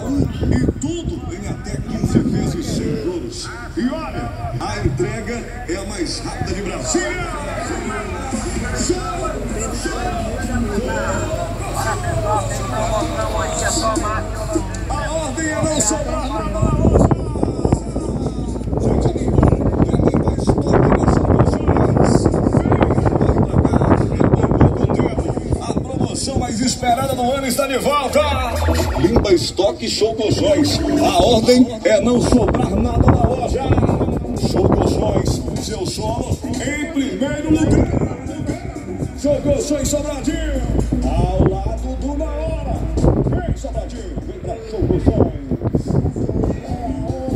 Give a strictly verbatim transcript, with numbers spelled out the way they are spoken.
E tudo em até quinze vezes sem juros. E olha, a entrega é a mais rápida de Brasília. A ordem é não sobrar nada na loja. Gente, quem vai estoque nas promoções? Vem pra cá, em pouco tempo. A promoção mais esperada do ano está de volta. Limpa Estoque Show Colchões. A ordem é não sobrar nada na loja. Show Colchões, seu sono em primeiro lugar. Show Colchões Sobradinho, ao lado do Na Hora. Vem, Sobradinho, vem pra Show Colchões.